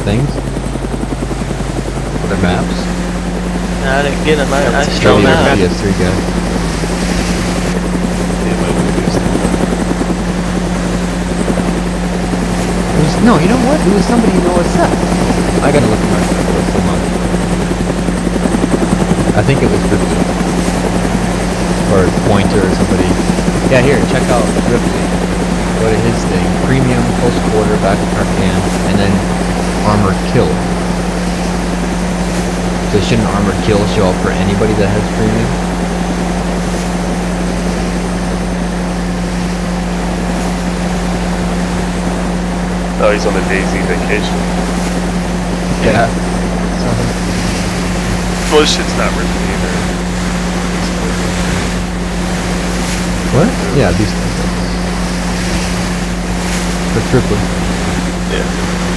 things? Their maps? No, I didn't get them. I Show strung me your out. PS3 guy. No, you know what? It was somebody in OSF. I gotta look at my list. Hold on. I think it was Ripley. Or Pointer or somebody. Yeah, here, check out Ripley. Go to his thing. Premium, close quarter, backpack can, and then armored kill. So shouldn't armored kill show up for anybody that has premium? Oh, he's on a Daisy vacation. Yeah. Well, this shit's not written either. What? Yeah, these things. For Ripley. Yeah.